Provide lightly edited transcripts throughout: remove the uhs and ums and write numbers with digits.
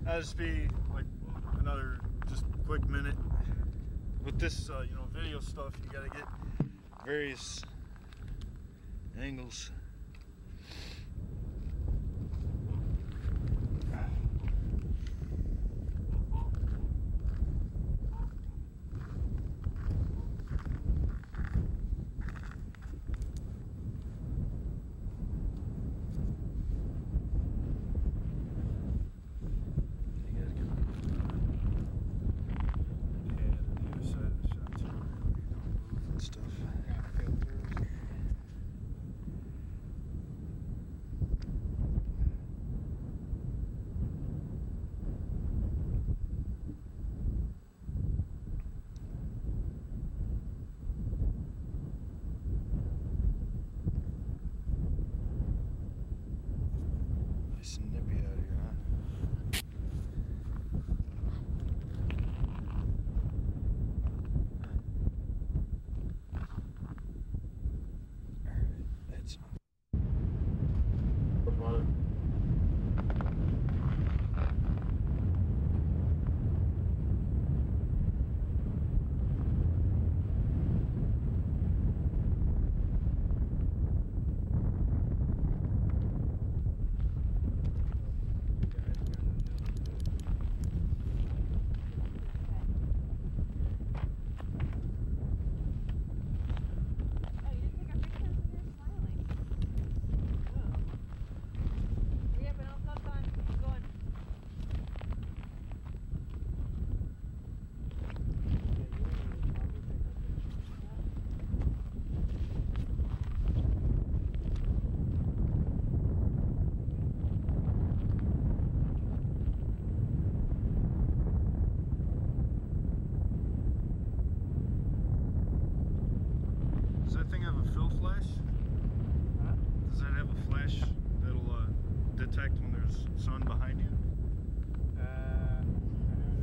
That'll just be like another just quick minute. With this, you know, video stuff, you gotta get various angles. Detect when there's sun behind you? I don't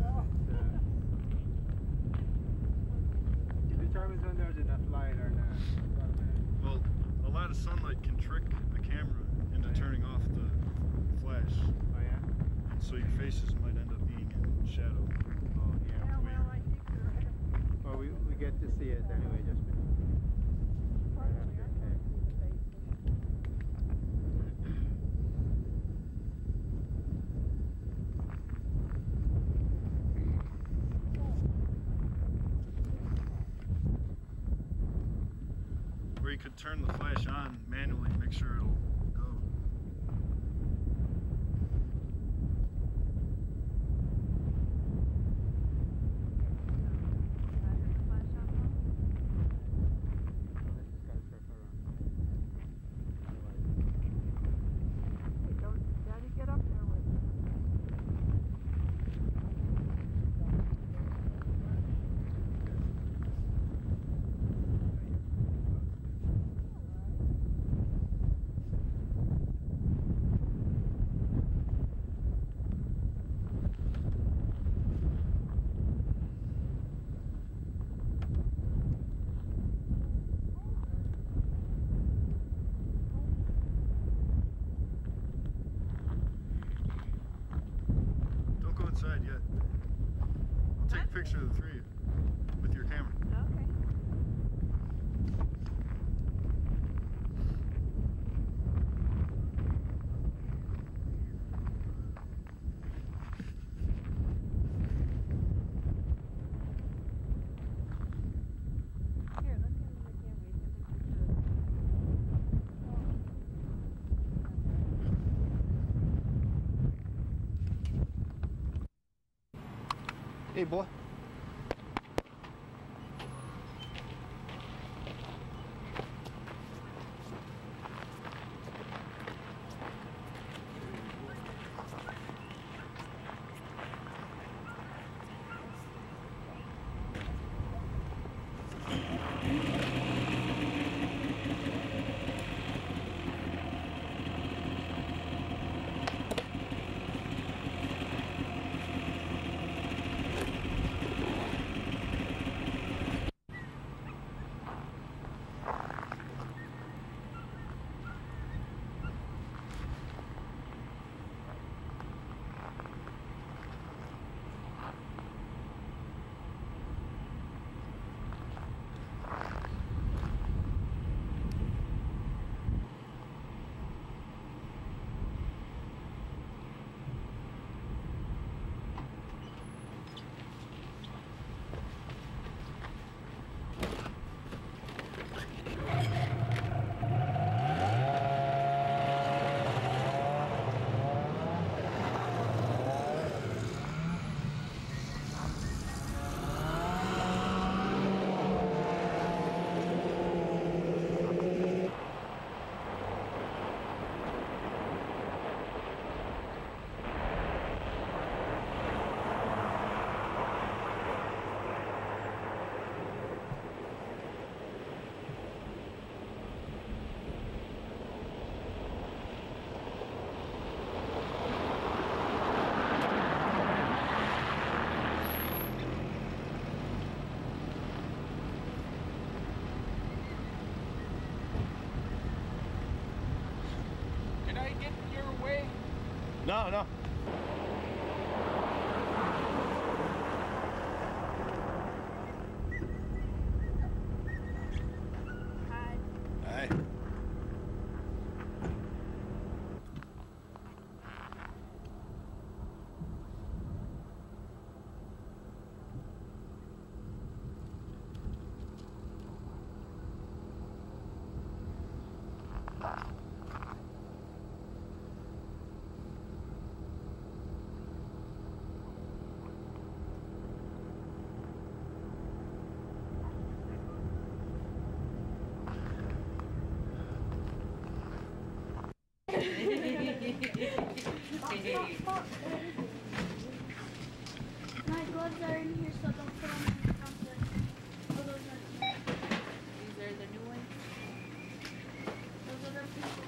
know. It determines when there's enough light or not. Well, a lot of sunlight can trick the camera into turning off the flash. Oh yeah? And so your faces might end up being in shadow. Oh yeah. Yeah, well, I think you're right. Well, we get to see it anyway, just right after it takes. Or you could turn the flash on manually, make sure it'll go. Daddy, get up there with me. Yet. I'll take a picture of the three of you with your camera. Okay. Here, let's get in the camera. You can take a picture of Hey, boy. No, no. Hi. Hi. My gloves are in here, so don't put them in the counter. Oh, those are These are the new ones. those are the people.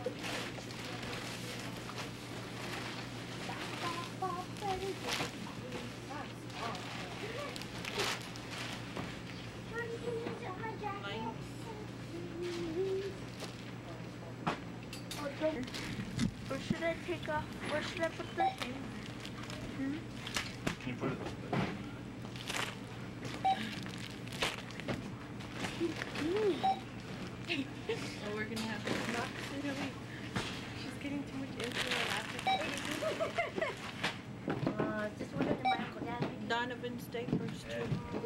Or should I take off? Or should I put the hanger? Can you put it? Oh, we're gonna have to box it away. She's getting too much insulin after. Just one of my Uncle Dad. Donovan's diapers too.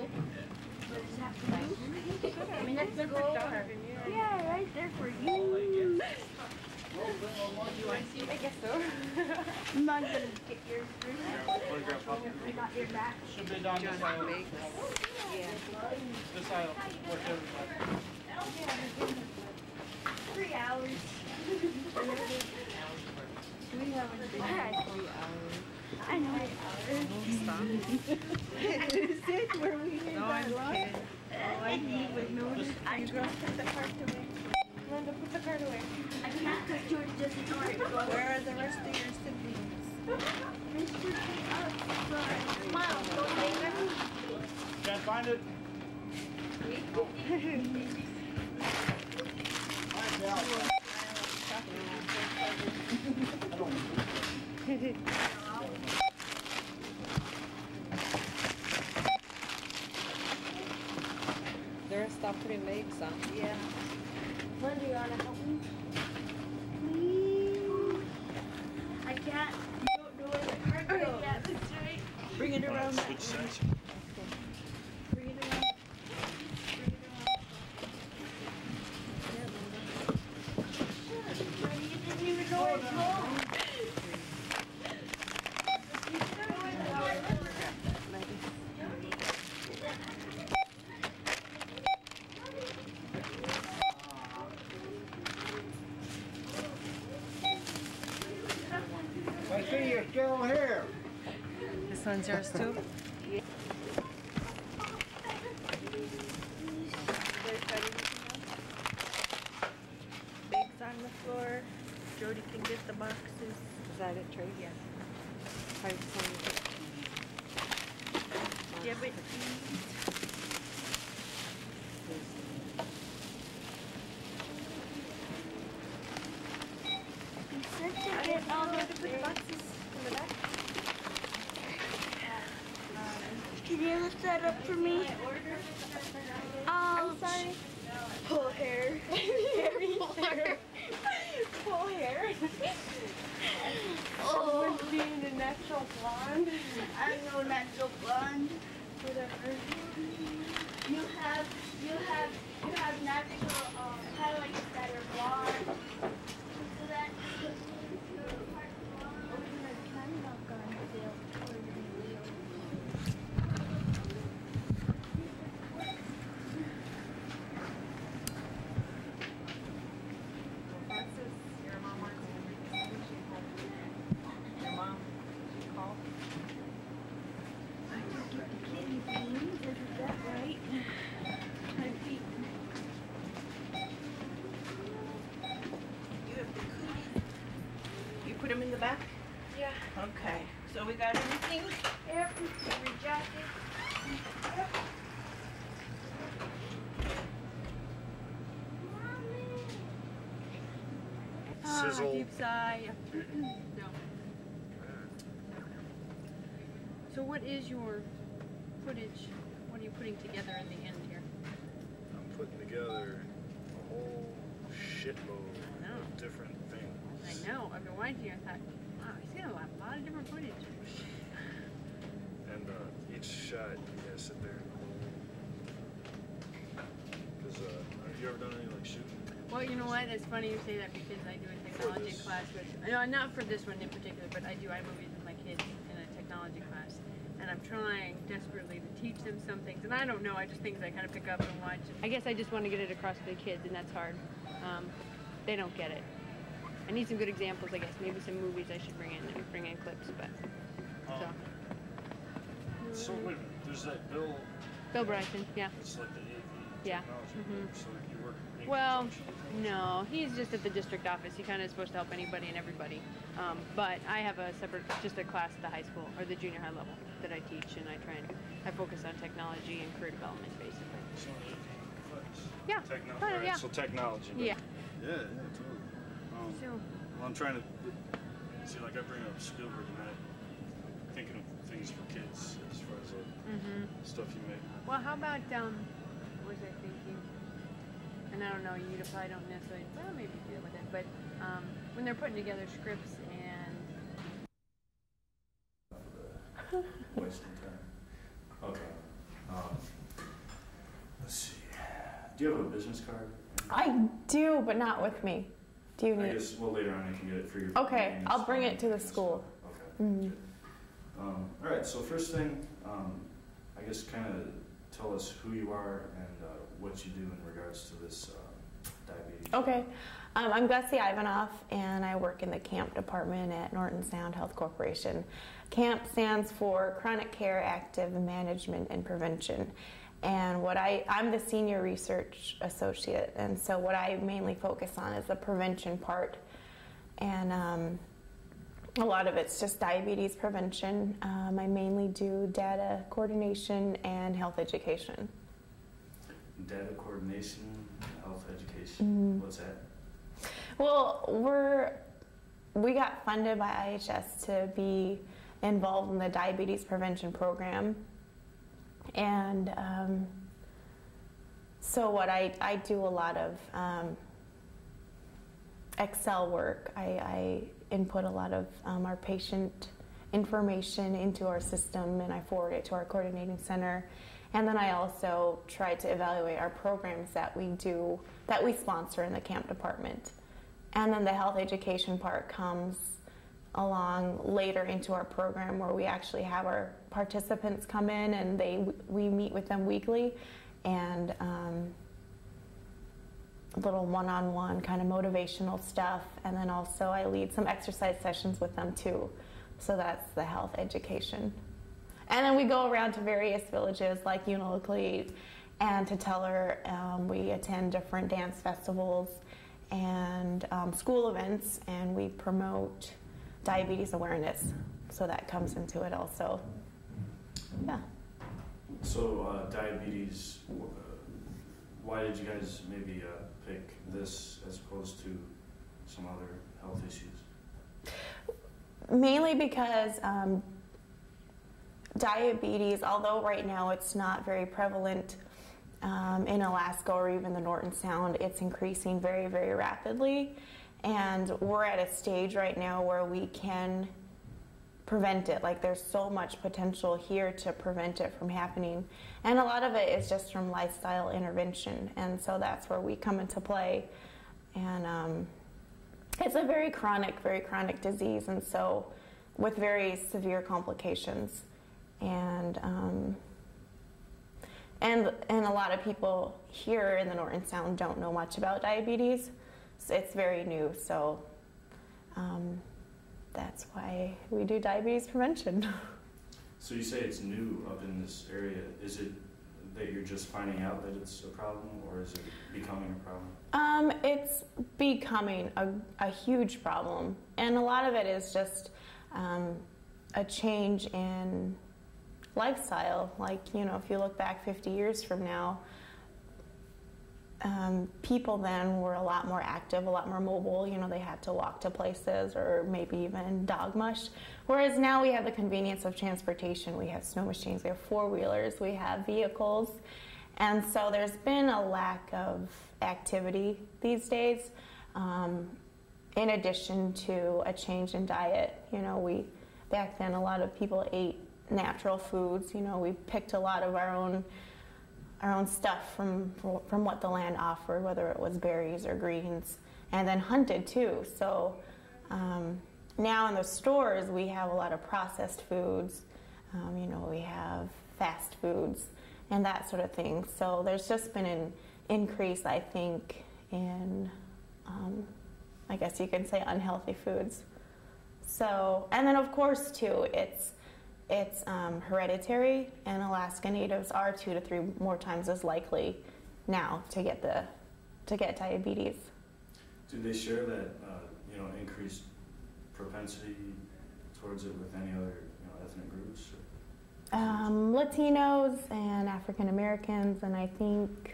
I mean, that's the goal. Yeah, right there for you. Do you want to see? I guess so. I'm not gonna get yours first. I got your back. Should be done this aisle. Yeah. This aisle. Work everybody. 3 hours. We haven't been here 3 hours. I know. Stop. Is it where we made that long? Oh, I didn't even notice. I You girls put the cart away. Linda, put the cart away. I can't because George doesn't know where to go. Where are the rest of your siblings? Mr. Smile, don't leave him. Can't find it? They're stop putting legs on. Yeah. Linda, you wanna help me? Please. I can't. You don't know where the card goes. Yeah, that's right. Bring it around that Switch way. sides. Bring it around. Bring it around. You didn't even know where it's going. I see you're still here. This one's yours too? Bags on the floor. Jody can get the boxes. Is that it, Trey? Yeah. Give it, You said to get all the boxes in the back. Can you lift that up for me? I'm sorry. Pull hair. Pull hair. Full hair. Oh, Being a natural blonde. I'm no natural blonde. Whatever. You have natural highlights that are blonde. So that your part blonde. I'm not gonna feel Francis, your mom wants everything. Your mom, she called. I can get the kidney beans. Is that right? My feet. You have the cookies. You put them in the back? Yeah. Okay. So we got everything? Yep. Your jacket. Yep. Sizzle. Deep sigh. No. So what is your footage? What are you putting together in the end here? I'm putting together a whole shitload No. of different things. I know. I've been watching you. I thought, wow, he's got a lot of different footage. And each shot, you gotta sit there and hold. Because have you ever done any like shooting? Well, you know what? It's funny you say that because I do a technology class with, no, not for this one in particular, but I do iMovies with my kids in a technology class. And I'm trying desperately to teach them some things. And I don't know, I just things I kind of pick up and watch. I guess I just want to get it across to the kids, and that's hard. They don't get it. I need some good examples, I guess. Maybe some movies I should bring in clips, but, so. So wait a minute, there's that Bill Bryson, yeah. It's like the AV Yeah. technology. So you work in Well, conjunction with him? no, he's just at the district office. He kind of is supposed to help anybody and everybody. But I have a separate, just a class at the high school, or the junior high level that I teach, and I focus on technology and career development, basically. So AV class. Yeah, Technology. kind of, yeah. So technology. but- Yeah. Yeah, totally. So, Well, I'm trying to see, like I bring up Spielberg and I'm thinking of things for kids as far as stuff you make. well, how about, what was I thinking? And I don't know, you probably don't necessarily, well, maybe deal with it, but when they're putting together scripts and Wasting time. Okay. Let's see. Do you have a business card? I do, but not with me. Do you I need? guess, well, later on I can get it for your Okay, names. I'll bring it to the school. Okay. Mhm. Good. All right, so first thing, I guess kind of tell us who you are and what you do in regards to this diabetes. Okay, I'm Gussie Ivanoff, and I work in the CAMP department at Norton Sound Health Corporation. CAMP stands for Chronic Care, Active Management, and Prevention. And I'm the senior research associate, and so what I mainly focus on is the prevention part. And a lot of it's just diabetes prevention. I mainly do data coordination and health education. Data coordination, health education, what's that? Well, we got funded by IHS to be involved in the diabetes prevention program. And so what I do a lot of Excel work. I input a lot of our patient information into our system, and I forward it to our coordinating center. And then I also try to evaluate our programs that we sponsor in the CAMP department. And then the health education part comes along later into our program, where we actually have our participants come in and we meet with them weekly, and a little one-on-one kind of motivational stuff. And then also I lead some exercise sessions with them too. So that's the health education. And then we go around to various villages like Unalakleet and Teller. We attend different dance festivals and school events, and we promote diabetes awareness. So that comes into it also. Yeah. So diabetes, why did you guys maybe pick this as opposed to some other health issues? Mainly because diabetes, although right now it's not very prevalent in Alaska or even the Norton Sound, it's increasing very, very rapidly. And we're at a stage right now where we can prevent it. Like, there's so much potential here to prevent it from happening. And a lot of it is just from lifestyle intervention. And so that's where we come into play. And it's a very chronic disease, and so with very severe complications. And a lot of people here in the Norton Sound don't know much about diabetes. So it's very new, so that's why we do diabetes prevention. So you say it's new up in this area. Is it that you're just finding out that it's a problem, or is it becoming a problem? It's becoming a huge problem, and a lot of it is just a change in lifestyle. Like, you know, if you look back 50 years from now, people then were a lot more active, a lot more mobile. You know, they had to walk to places or maybe even dog mush. Whereas now we have the convenience of transportation. We have snow machines, we have four-wheelers, we have vehicles. And so there's been a lack of activity these days, in addition to a change in diet. You know, back then a lot of people ate natural foods. You know, we picked a lot of our own stuff from what the land offered, whether it was berries or greens, and then hunted too. So now in the stores we have a lot of processed foods. You know, we have fast foods and that sort of thing. So there's just been an increase, I think, in I guess you could say unhealthy foods. So, and then of course too, it's hereditary, and Alaska Natives are 2 to 3 more times as likely now to get diabetes. Do they share that increased propensity towards it with any other ethnic groups? Latinos and African Americans, and I think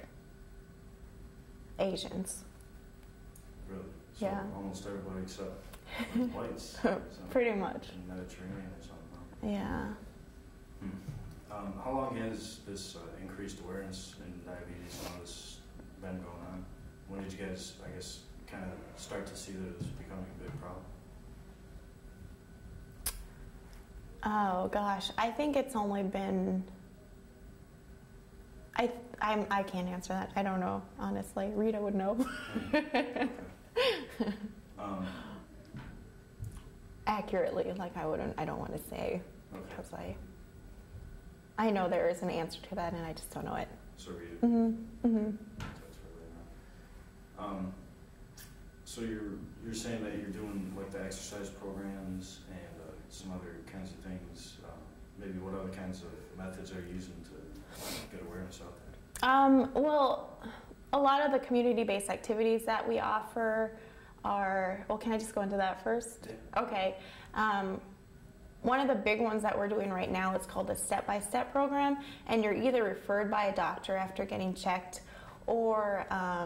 Asians. Really? So yeah. Almost everybody except whites. Pretty much. In Mediterranean or something. Yeah. How long has this increased awareness in diabetes and all this been going on? When did you guys, I guess, kind of start to see that it was becoming a big problem? Oh gosh, I think it's only been. I can't answer that. I don't know, honestly. Rita would know. Accurately, like I don't want to say, because I know there is an answer to that, and I just don't know it. So Rita. Mm-hmm. Mm-hmm. That's really not. So you're saying that you're doing like the exercise programs and some other kinds of things. Maybe what other kinds of methods are you using to get awareness out there? Well, a lot of the community-based activities that we offer are. Well, can I just go into that first? Yeah. Okay. One of the big ones that we're doing right now is called the step-by-step program, and you're either referred by a doctor after getting checked, or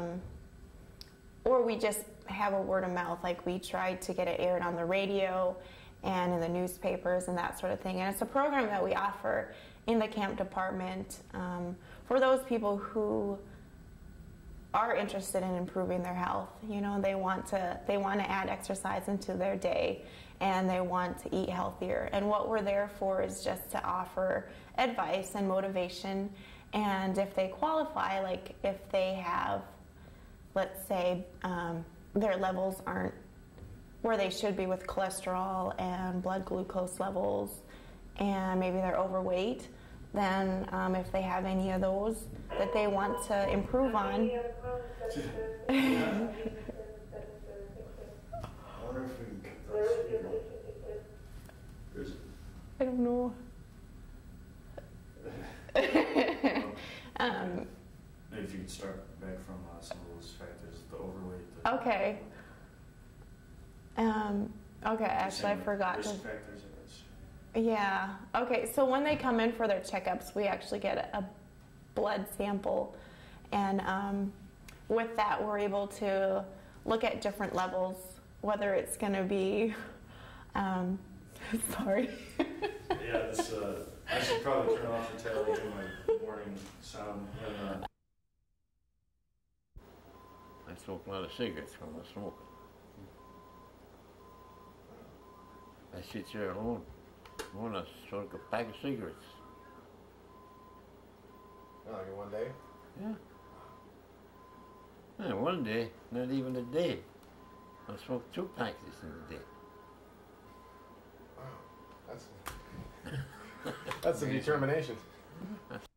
we just have a word of mouth. Like, we tried to get it aired on the radio and in the newspapers and that sort of thing. And it's a program that we offer in the camp department for those people who are interested in improving their health. You know, they want to add exercise into their day, and they want to eat healthier. And what we're there for is just to offer advice and motivation. And if they qualify, like if they have, let's say, their levels aren't where they should be with cholesterol and blood glucose levels, and maybe they're overweight, then if they have any of those that they want to improve on. I wonder if we can get that speaker. I don't know. Maybe if you could start back from some of those factors, the overweight. Okay. Okay, actually I forgot. Risk factors, I guess. Yeah. Okay, so when they come in for their checkups, we actually get a blood sample, and with that we're able to look at different levels, whether it's going to be sorry. Yeah, this, I should probably turn off the tele in my morning sound. I smoke a lot of cigarettes when I smoke. I sit here alone. I want to smoke a pack of cigarettes. Oh, like in one day? Yeah. Yeah, one day, not even a day. I smoke 2 packs in a day. Wow, that's some determination.